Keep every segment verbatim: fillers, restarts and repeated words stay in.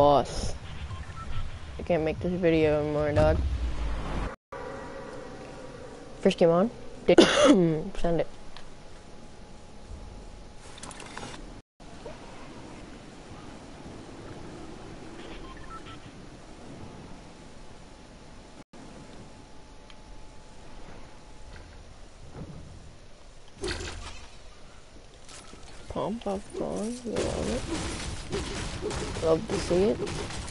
boss. I can't make this video anymore, dog. First game on. Did send it. Pom popcorn, you love it. Love to see it.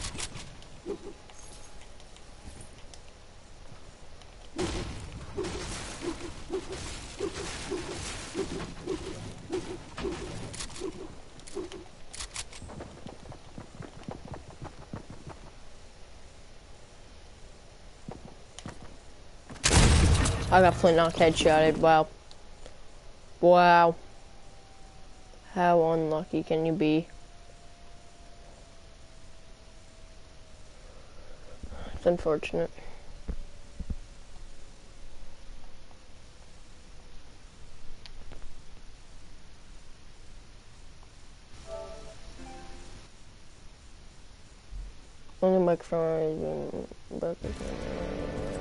I got flint knock headshotted, wow. Wow. How unlucky can you be? It's unfortunate. Only microphone is broken.